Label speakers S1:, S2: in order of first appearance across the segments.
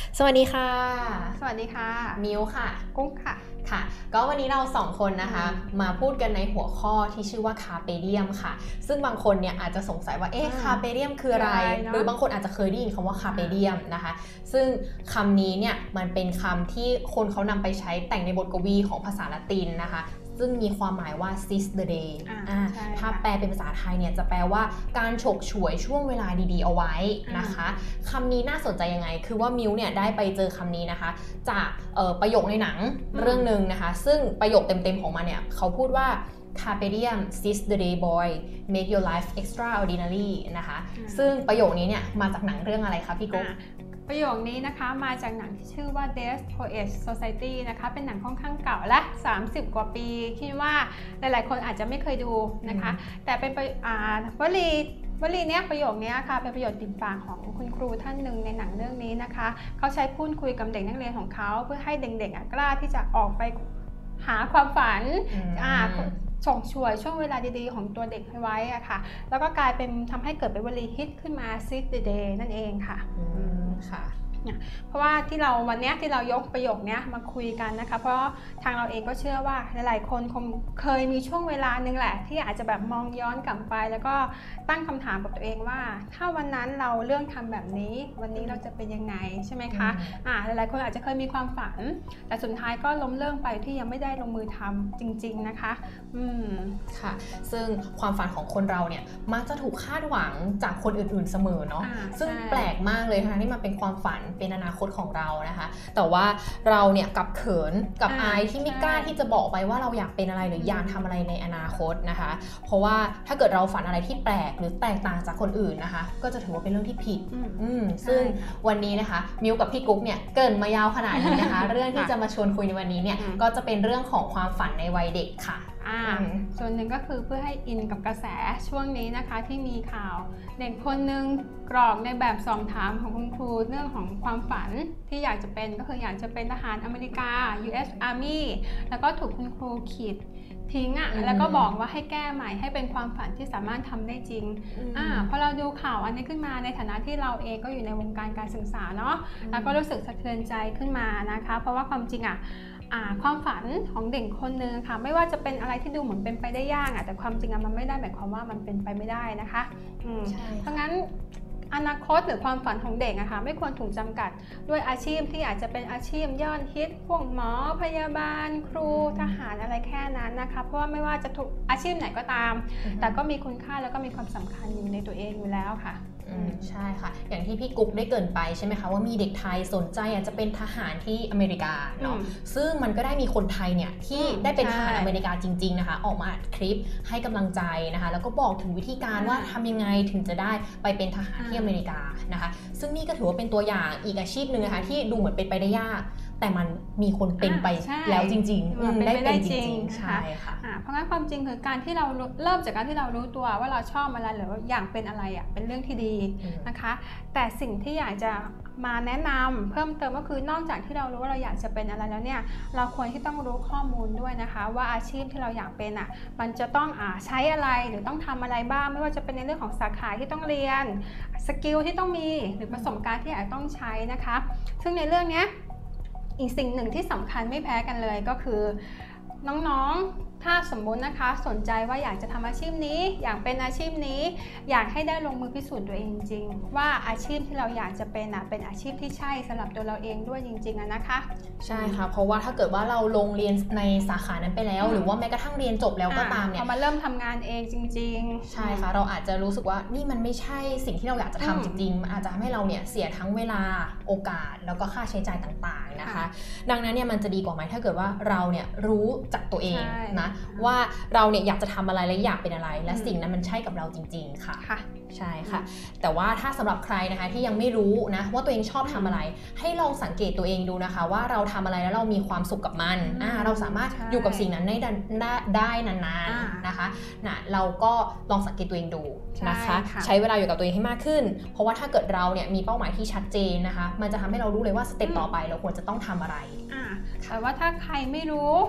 S1: สวัสดีค่ะ
S2: สวัสดีค่ะ
S1: มิวค่ะ
S2: กุ๊กค่ะ
S1: ค่ะก็วันนี้เรา2คนนะคะมาพูดกันในหัวข้อที่ชื่อว่าคาเปเดียมค่ะซึ่งบางคนเนี่ยอาจจะสงสัยว่าคาเปเดียมคืออะไรหรือบางคนอาจจะเคยได้ยินคำว่าคาเปเดียมนะคะซึ่งคำนี้เนี่ยมันเป็นคำที่คนเขานำไปใช้แต่งในบทกวีของภาษาละตินนะคะซึ่งมีความหมายว่า seize the day ถ้าแปลเป็นภาษาไทยเนี่ยจะแปลว่าการฉกฉวยช่วงเวลาดีๆเอาไว้นะคะคำนี้น่าสนใจยังไงคือว่ามิวเนี่ยได้ไปเจอคำนี้นะคะจากประโยคในหนังเรื่องหนึ่งนะคะซึ่งประโยคเต็มๆของมันเนี่ยเขาพูดว่า Carpe diem seize the day boy make your life extraordinary นะคะซึ่งประโยคนี้เนี่ยมาจากหนังเรื่องอะไรคะพี่กุ๊ก
S2: ประโยคนี้นะคะมาจากหนังที่ชื่อว่า Death Poets Society นะคะเป็นหนังค่อนข้างเก่าและ30 กว่าปีคิดว่าหลายๆคนอาจจะไม่เคยดูนะคะแต่เป็นวลีเนี้ยประโยคนี้ค่ะเป็นประโยชน์ติดปากของคุณครูท่านหนึ่งในหนังเรื่องนี้นะคะเขาใช้พูดคุยกับเด็กนักเรียนของเขาเพื่อให้เด็กๆกล้าที่จะออกไปหาความฝันส่งช่วยช่วงเวลาดีๆของตัวเด็กให้ไว้อะค่ะแล้วก็กลายเป็นทำให้เกิดเป็นวลีฮิตขึ้นมา seize the day นั่นเองค่ะ
S1: ค่ะ
S2: เพราะว่าวันนี้ที่เรายกประโยคนี้มาคุยกันนะคะเพราะทางเราเองก็เชื่อว่าหลายๆคนคงเคยมีช่วงเวลานึงแหละที่อาจจะแบบมองย้อนกลับไปแล้วก็ตั้งคำถามกับตัวเองว่าถ้าวันนั้นเราเลือกทำแบบนี้วันนี้เราจะเป็นยังไงใช่ไหมคะหลายๆคนอาจจะเคยมีความฝันแต่สุดท้ายก็ล้มเลิกไปที่ยังไม่ได้ลงมือทำจริงๆนะคะ
S1: ค่ะซึ่งความฝันของคนเราเนี่ยมักจะถูกคาดหวังจากคนอื่นๆเสมอเนาะซึ่งแปลกมากเลยนะคะที่มันเป็นความฝันเป็นอนาคตของเรานะคะแต่ว่าเราเนี่ยกับเขินกับอายที่ไม่กล้าที่จะบอกไปว่าเราอยากเป็นอะไรหรืออยากทำอะไรในอนาคตนะคะเพราะว่าถ้าเกิดเราฝันอะไรที่แปลกหรือแตกต่างจากคนอื่นนะคะก็จะถือว่าเป็นเรื่องที่ผิดซึ่งวันนี้นะคะมิวกับพี่กุ๊กเนี่ยเกินมายาวขนาดนี้นะคะ เรื่องที่จะมาชวนคุยในวันนี้เนี่ยก็จะเป็นเรื่องของความฝันในวัยเด็กค่ะ
S2: ส่วนหนึ่งก็คือเพื่อให้อินกับกระแสช่วงนี้นะคะที่มีข่าวเด็กคนหนึ่งกรอกในแบบสอบถามของคุณครูเรื่องของความฝันที่อยากจะเป็นก็คืออยากจะเป็นทหารอเมริกา US Army แล้วก็ถูกคุณครูขีดทิ้งแล้วก็บอกว่าให้แก้ใหม่ให้เป็นความฝันที่สามารถทำได้จริงพอเราดูข่าวอันนี้ขึ้นมาในฐานะที่เราเองก็อยู่ในวงการการศึกษาเนาะแล้วก็รู้สึกสะเทือนใจขึ้นมานะคะเพราะว่าความจริงความฝันของเด็กคนนึงค่ะไม่ว่าจะเป็นอะไรที่ดูเหมือนเป็นไปได้ยากแต่ความจริงมันไม่ได้หมายความว่ามันเป็นไปไม่ได้นะคะเพราะงั้นอนาคตหรือความฝันของเด็กไม่ควรถูกจำกัดด้วยอาชีพที่อาจจะเป็นอาชีพยอดฮิตพวกหมอพยาบาลครูทหารอะไรแค่นั้นนะคะเพราะว่าไม่ว่าจะถูกอาชีพไหนก็ตามแต่ก็มีคุณค่าแล้วก็มีความสำคัญอยู่ในตัวเองอยู่แล้วค่ะ
S1: ใช่ค่ะอย่างที่พี่กุ๊กได้เกริ่นไปใช่ไหมคะว่ามีเด็กไทยสนใจอยากจะเป็นทหารที่อเมริกาเนาะซึ่งมันก็ได้มีคนไทยเนี่ยที่ได้เป็นทหารอเมริกาจริงๆนะคะออกมาอัดคลิปให้กำลังใจนะคะแล้วก็บอกถึงวิธีการว่าทำยังไงถึงจะได้ไปเป็นทหารที่อเมริกานะคะซึ่งนี่ก็ถือว่าเป็นตัวอย่างอีกอาชีพหนึ่งนะคะที่ดูเหมือนเป็นไปได้ยากแต่มันมีคนเป็นไปแล้วจริงๆได้เป็นจริงๆใช่ค่ะ
S2: เพราะงั้นความจริงคือการที่เราเริ่มจากการที่เรารู้ตัวว่าเราชอบอะไรหรือว่าอยากเป็นอะไรเป็นเรื่องที่ดีนะคะแต่สิ่งที่อยากจะมาแนะนำเพิ่มเติมก็คือนอกจากที่เรารู้ว่าเราอยากจะเป็นอะไรแล้วเนี่ยเราควรที่ต้องรู้ข้อมูลด้วยนะคะว่าอาชีพที่เราอยากเป็นมันจะต้องใช้อะไรหรือต้องทำอะไรบ้างไม่ว่าจะเป็นในเรื่องของสาขาที่ต้องเรียนสกิลที่ต้องมีหรือประสบการณ์ที่อาจต้องใช้นะคะซึ่งในเรื่องนี้อีกสิ่งหนึ่งที่สำคัญไม่แพ้กันเลยก็คือน้องๆถ้าสมมุตินะคะสนใจว่าอยากจะทำอาชีพนี้อยากเป็นอาชีพนี้อยากให้ได้ลงมือพิสูจน์ตัวเองจริงๆว่าอาชีพที่เราอยากจะเป็นเป็นอาชีพที่ใช่สำหรับตัวเราเองด้วยจริงๆนะคะ
S1: ใช่ค่ะเพราะว่าถ้าเกิดว่าเราลงเรียนในสาขานั้นไปแล้วหรือว่าแม้กระทั่งเรียนจบแล้วก็ตามเนี่ย
S2: พอมาเริ่มทำงานเองจริง
S1: ๆใช่ค่ะเราอาจจะรู้สึกว่านี่มันไม่ใช่สิ่งที่เราอยากจะทำจริงๆมันอาจจะทำให้เราเนี่ยเสียทั้งเวลาโอกาสแล้วก็ค่าใช้จ่ายต่างๆนะคะดังนั้นเนี่ยมันจะดีกว่าไหมถ้าเกิดว่าเราเนี่ยรู้จักตัวเองนะว่าเราเนี่ยอยากจะทำอะไรและอยากเป็นอะไรและสิ่งนั้นมันใช่กับเราจริงๆค่ะใช่ค่ะแต่ว่าถ้าสำหรับใครนะคะที่ยังไม่รู้นะว่าตัวเองชอบทำอะไรให้ลองสังเกตตัวเองดูนะคะว่าเราทำอะไรแล้วเรามีความสุขกับมันเราสามารถอยู่กับสิ่งนั้นได้นานๆนะคะเราก็ลองสังเกตตัวเองดูนะคะใช้เวลาอยู่กับตัวเองให้มากขึ้นเพราะว่าถ้าเกิดเราเนี่ยมีเป้าหมายที่ชัดเจนนะคะมันจะทำให้เรารู้เลยว่าสเต็ปต่อไปเราควรจะต้องทำอะไร
S2: แต่ว่าถ้าใครไม่รู้นะคือ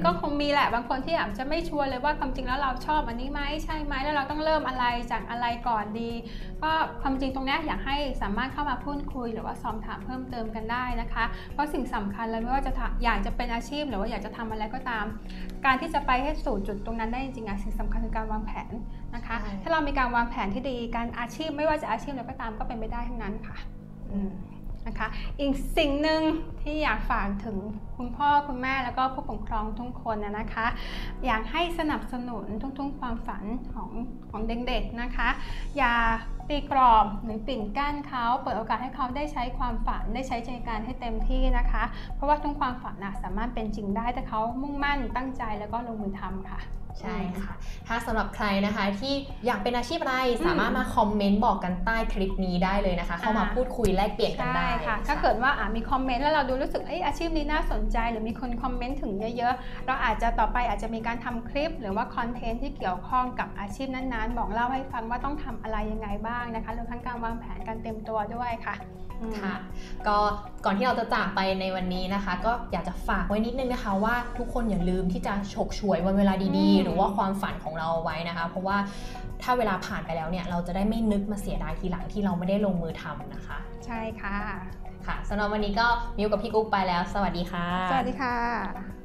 S2: ก็คงมีแหละบางคนที่อาจจะไม่ชัวร์เลยว่าความจริงแล้วเราชอบอันนี้ไหมใช่ไหมแล้วเราต้องเริ่มอะไรจากอะไรก่อนดีก็ความจริงตรงนี้อยากให้สามารถเข้ามาพูดคุยหรือว่าสอบถามเพิ่มเติมกันได้นะคะเพราะสิ่งสำคัญเลยไม่ว่าจะอยากจะเป็นอาชีพหรือว่าอยากจะทำอะไรก็ตามการที่จะไปให้สู่จุดตรงนั้นได้จริงๆสิ่งสำคัญคือการวางแผนนะคะถ้าเรามีการวางแผนที่ดีการอาชีพไม่ว่าจะอาชีพอะไรก็ตามก็เป็นไปได้ทั้งนั้นค่ะนะคะอีกสิ่งหนึ่งที่อยากฝากถึงคุณพ่อคุณแม่แล้วก็ผู้ปกครองทุกคนนะคะอยากให้สนับสนุนทุกๆความฝันของเด็กๆนะคะอย่าตีกรอบหรือปิดกั้นเขาเปิดโอกาสให้เขาได้ใช้ความฝันได้ใช้ใจการให้เต็มที่นะคะเพราะว่าทุกความฝันสามารถเป็นจริงได้แต่เขามุ่งมั่นตั้งใจแล้วก็ลงมือทำค่ะ
S1: ใช่ค่ะถ้าสำหรับใครนะคะที่อยากเป็นอาชีพอะไรสามารถมาคอมเมนต์บอกกันใต้คลิปนี้ได้เลยนะคะเข้ามาพูดคุยแลกเปลี่ยนกันได้
S2: ค่ะถ้าเกิดว่ามีคอมเมนต์แล้วเราดูรู้สึกอาชีพนี้น่าสนใจหรือมีคนคอมเมนต์ถึงเยอะๆเราอาจจะต่อไปอาจจะมีการทำคลิปหรือว่าคอนเทนต์ที่เกี่ยวข้องกับอาชีพนั้นๆบอกเล่าให้ฟังว่าต้องทำอะไรยังไงบ้างนะคะรวมทั้งการวางแผนการเตรียมตัวด้วยค่ะ
S1: ค่ะก็ก่อนที่เราจะจากไปในวันนี้นะคะก็อยากจะฝากไว้นิดนึงนะคะว่าทุกคนอย่าลืมที่จะฉกฉวยวันเวลาดีๆหรือว่าความฝันของเราไว้นะคะเพราะว่าถ้าเวลาผ่านไปแล้วเนี่ยเราจะได้ไม่นึกมาเสียดายทีหลังที่เราไม่ได้ลงมือทำนะคะ
S2: ใช่ค่ะ
S1: ค่ะสำหรับวันนี้ก็มิวกับพี่กุ๊กไปแล้วสวัสดีค่ะ
S2: สวัสดีค่ะ